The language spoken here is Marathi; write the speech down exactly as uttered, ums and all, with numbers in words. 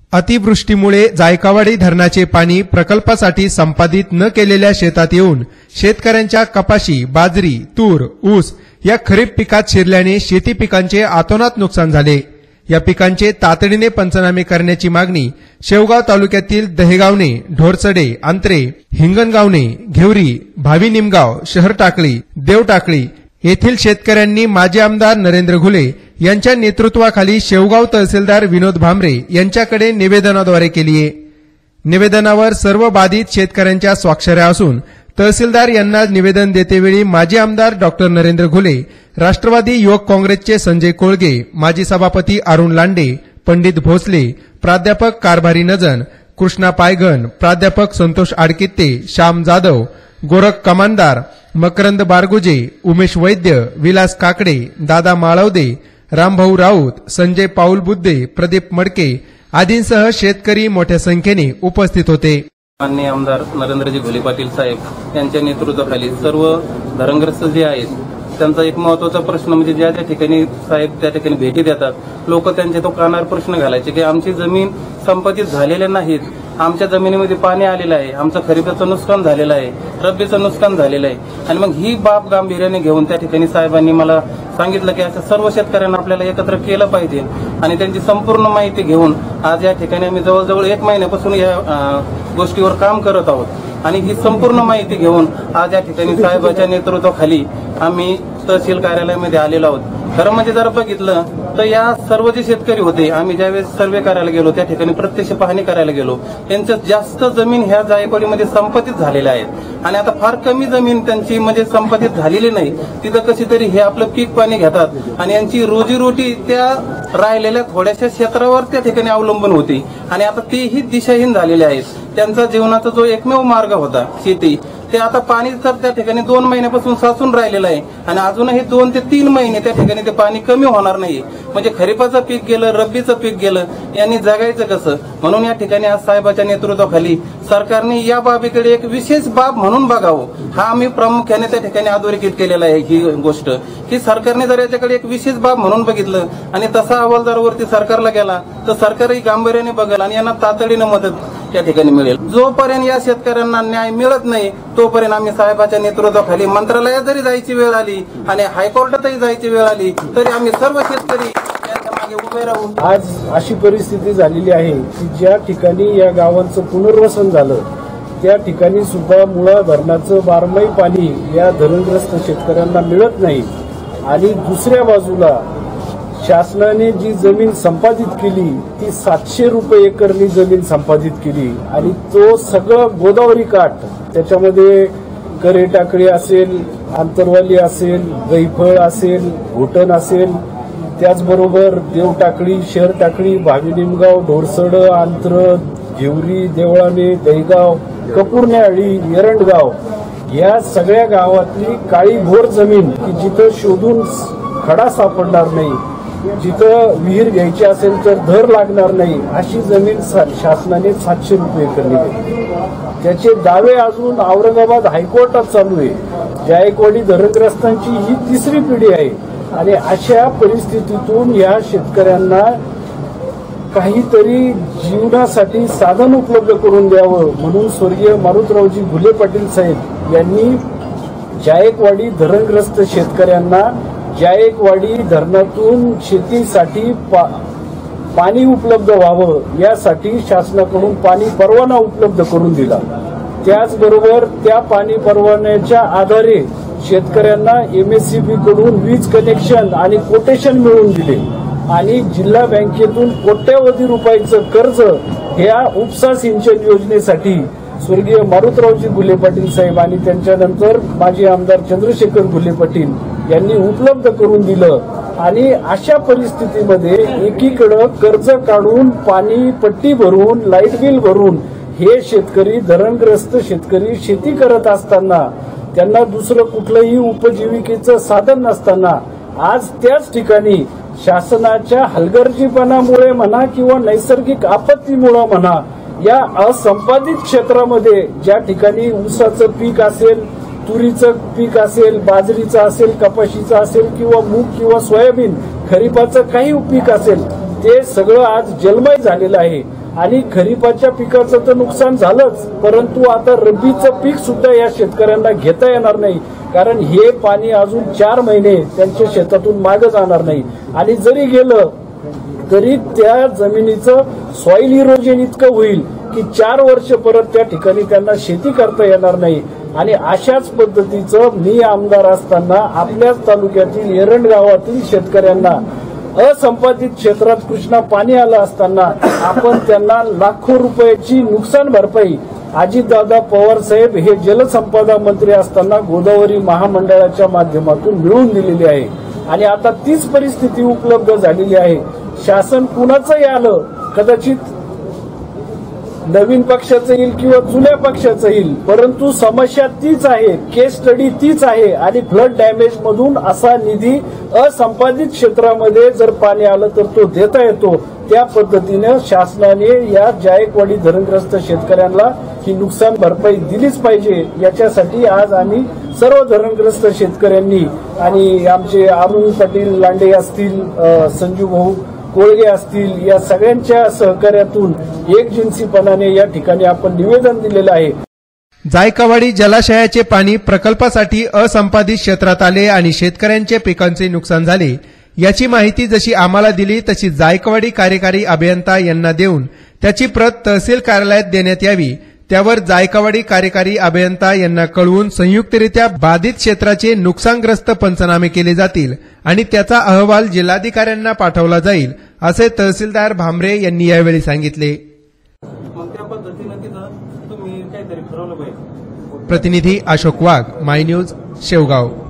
अतिवृष्टीमुळे जायकवाडी धरणाचे पाणी प्रकल्पासाठी संपादित न केलेल्या शेतात येऊन शेतकऱ्यांच्या कपाशी, बाजरी, तूर, ऊस या खरीप पिकात शिरल्याने शेती पिकांचे अतोनात नुकसान झाले। या पिकांचे तातडीने पंचनामे करण्याची मागणी शेवगाव तालुक्यातील दहेगावणे, ढोरसडे, अंतरे, हिंगणगावणे, घेवरी, भावी निमगाव, शहर टाकळी, देव टाकळी येथील शेतकऱ्यांनी माजी आमदार नरेंद्र घुले यांच्या नेतृत्वाखाली शेवगाव तहसीलदार विनोद भामरे यांच्याकडे निवेदनाद्वारे केली आहे। निवेदनावर सर्व बाधित शेतकऱ्यांच्या स्वाक्षऱ्या असून तहसीलदार यांना निवेदन देतेवेळी माजी आमदार डॉक्टर नरेंद्र घुले, राष्ट्रवादी युवक काँग्रेसचे संजय कोळगे, माजी सभापती अरुण लांडे, पंडित भोसले, प्राध्यापक कारभारी नजन, कृष्णा पायघन, प्राध्यापक संतोष आडकित्ते, श्याम जाधव, गोरख कमानदार, मकरंद बारगुजे, उमेश वैद्य, विलास काकडे, दादा माळवदे, रामभाऊ राऊत, संजय पाऊल बुद्धे, प्रदीप मडके आदींसह शेतकरी मोठ्या संख्येने उपस्थित होते। माननीय आमदार नरेंद्रजी घुले पाटील साहेब यांच्या नेतृत्वाखाली सर्व धरणग्रस्त जे आहेत त्यांचा एक महत्वाचा प्रश्न म्हणजे ज्या ज्या ठिकाणी साहेब त्या ठिकाणी भेटी देतात, लोक त्यांच्या तो कानावर प्रश्न घालायचे की आमची जमीन संपादित झालेल्या नाहीत, आमच्या जमिनीमध्ये पाणी आलेलं आहे, आमचं खरीपाचं नुकसान झालेलं आहे, रब्बीचं नुकसान झालेलं आहे। आणि मग ही बाब गांभीर्याने घेऊन त्या ठिकाणी साहेबांनी मला सांगितलं की असं सर्व शेतकऱ्यांना आपल्याला एकत्र केलं पाहिजे आणि त्यांची संपूर्ण माहिती घेऊन आज या ठिकाणी आम्ही जवळजवळ एक महिन्यापासून या गोष्टीवर काम करत आहोत आणि ही संपूर्ण माहिती घेऊन आज या ठिकाणी साहेबांच्या नेतृत्वाखाली आम्ही तहसील कार्यालयामध्ये आलेलो आहोत। खरं म्हणजे जर बघितलं तर या सर्व जे शेतकरी होते, आम्ही ज्यावेळेस सर्वे करायला गेलो त्या ठिकाणी प्रत्यक्ष पाहणी करायला गेलो, त्यांच्या जास्त जमीन ह्या जायकवाडीमध्ये संपादित झालेल्या आहेत आणि आता फार कमी जमीन त्यांची म्हणजे संपादित झालेली नाही, तिथं कशी तरी हे आपलं पीक पाणी घेतात आणि यांची रोजीरोटी त्या राहिलेल्या थोड्याशा क्षेत्रावर त्या ठिकाणी अवलंबून होती आणि आता तेही दिशाहीन झालेले आहेत। त्यांचा जीवनाचा जो एकमेव मार्ग होता शेती, ते आता पाणी तर त्या ठिकाणी दोन महिन्यापासून साचून राहिलेलं आहे आणि अजूनही दोन ते तीन महिने त्या ठिकाणी ते पाणी कमी होणार नाही। म्हणजे खरीपाचं पीक गेलं, रब्बीचं पीक गेलं, यांनी जगायचं कसं? म्हणून या ठिकाणी आज साहेबाच्या नेतृत्वाखाली सरकारने या बाबीकडे एक विशेष बाब म्हणून बघावं, हा आम्ही प्रामुख्याने त्या ठिकाणी अधोरेखित केलेला आहे। ही गोष्ट की सरकारने जर याच्याकडे एक विशेष बाब म्हणून बघितलं आणि तसा अहवालदारावरती सरकारला गेला तर सरकारही गांभीर्याने बघेल आणि यांना तातडीनं मदत त्या ठिकाणी मिळेल। जोपर्यंत या शेतकऱ्यांना न्याय मिळत नाही तोपर्यंत आम्ही साहेबाच्या नेतृत्वाखाली मंत्रालयात जरी जायची वेळ आली आणि हायकोर्टातही जायची वेळ आली तरी आम्ही सर्व शेतकरी यांच्या मागे उभे राहू। आज अशी परिस्थिती झालेली आहे की ज्या ठिकाणी या गावांचं पुनर्वसन झालं त्या ठिकाणी सुद्धा मुळा धरणाचं बारमाही पाणी या धरणग्रस्त शेतकऱ्यांना मिळत नाही आणि दुसऱ्या बाजूला शासनाने जी जमीन संपादित केली ती सातशे रुपये एकरनी जमीन संपादित केली आणि तो सगळं गोदावरी काठ, त्याच्यामध्ये करे टाकळी असेल, आंतरवाली असेल, गैफळ असेल, घोटण असेल, त्याचबरोबर देव टाकळी, शहर टाकळी, भावी निमगाव, ढोरसड, आंतर, घेवरी, देवळाणे, दहीगाव, कपूरनेआळी, एरंडगाव या सगळ्या गावातली काळी भोर जमीन की जिथं शोधून खडा सापडणार नाही, जिथं विहीर घ्यायची असेल तर धर लागणार नाही, अशी जमीन शासनाने सातशे रुपये एकरनी दिली। त्याचे दावे अजून औरंगाबाद हायकोर्टात चालू आहे। जायकवाडी धरणग्रस्तांची ही तिसरी पिढी आहे आणि अशा परिस्थितीतून या शेतकऱ्यांना काहीतरी जीवनासाठी साधन उपलब्ध करून द्यावं म्हणून स्वर्गीय मारुतरावजी घुले पाटील साहेब यांनी जायकवाडी धरणग्रस्त शेतकऱ्यांना जायकवाडी धरणातून शेतीसाठी पा, पाणी उपलब्ध व्हावं यासाठी शासनाकडून पाणी परवाना उपलब्ध करून दिला। त्याचबरोबर त्या पाणी परवान्याच्या आधारे शेतकऱ्यांना एमएससीबी कडून वीज कनेक्शन आणि कोटेशन मिळवून दिले आणि जिल्हा बँकेतून कोट्यवधी रुपयाचं कर्ज ह्या उपसा सिंचन योजनेसाठी स्वर्गीय मारुतरावजी घुले पाटील साहेब आणि त्यांच्यानंतर माजी आमदार चंद्रशेखर घुले पाटील यांनी उपलब्ध करून दिलं। आणि अशा परिस्थितीमध्ये एकीकडे कर्ज काढून पाणी पट्टी भरून लाईट बिल भरून हे शेतकरी धरणग्रस्त शेतकरी शेती करत असताना त्यांना दुसरं कुठलंही उपजीविकेचं साधन नसताना आज त्याच ठिकाणी शासनाच्या हलगर्जीपणामुळे म्हणा किंवा नैसर्गिक आपत्तीमुळे म्हणा या असंपादित क्षेत्रामध्ये ज्या ठिकाणी ऊसाचं पीक असेल, तुरीचं पीक असेल, बाजरीचं असेल, कपाशीचं असेल किंवा मूग किंवा सोयाबीन खरीपाचं काही पीक असेल ते सगळं आज जलमय झालेलं आहे आणि खरीपाच्या पिकाचं तर नुकसान झालंच, परंतु आता रब्बीचं पीक सुद्धा या शेतकऱ्यांना घेता येणार नाही, कारण हे पाणी अजून चार महिने त्यांच्या शेतातून मागे जाणार नाही. आणि जरी गेलं तरी त्या जमिनीचं सॉइल इरोजन इतकं होईल की चार वर्ष परत त्या ठिकाणी त्यांना शेती करता येणार नाही. आणि अशाच पद्धतीचं मी आमदार असताना आपल्याच तालुक्यातील एरंड गावातील शेतकऱ्यांना असंपादित क्षेत्रात कृष्णा पाणी आलं असताना आपण त्यांना लाखो रुपयाची नुकसान भरपाई अजितदादा पवार साहेब हे जलसंपदा मंत्री असताना गोदावरी महामंडळाच्या माध्यमातून मिळवून दिलेली आहे. आणि आता तीच परिस्थिती उपलब्ध झालेली आहे. शासन कुणाचंही आलं, कदाचित नवीन पक्षाचं येईल किंवा जुन्या पक्षाचं येईल, परंतु समस्या तीच आहे, केस स्टडी तीच आहे. आणि फ्लड डॅमेज मधून असा निधी असंपादित क्षेत्रामध्ये जर पाणी आलं तर तो देता येतो. त्या पद्धतीने शासनाने या जायकवाडी धरणग्रस्त शेतकऱ्यांना ही नुकसान भरपाई दिलीच पाहिजे. याच्यासाठी आज आम्ही सर्व धरणग्रस्त शेतकऱ्यांनी आणि आमचे अरुण पाटील लांडे असतील, संजू भाऊ कोळगे असतील, या सगळ्यांच्या सहकार्यातून एकजिन्सीपणाने या ठिकाणी आपण निवेदन दिलेलं आहे. जायकवाडी जलाशयाचे पाणी प्रकल्पासाठी असंपादित क्षेत्रात आले आणि शेतकऱ्यांच्या पिकांचे नुकसान झाले. याची माहिती जशी आम्हाला दिली तशी जायकवाडी कार्यकारी अभियंता यांना देऊन त्याची प्रत तहसील कार्यालयात देण्यात यावी. त्यावर जायकवाडी कार्यकारी अभियंता यांना कळवून संयुक्तरित्या बाधित क्षेत्राचे नुकसानग्रस्त पंचनामे केले जातील आणि त्याचा अहवाल जिल्हाधिकाऱ्यांना पाठवला जाईल, असे तहसीलदार भामरे यांनी यावेळी सांगितले. प्रतिनिधी अशोक वाघ, माय न्यूज, शेवगाव.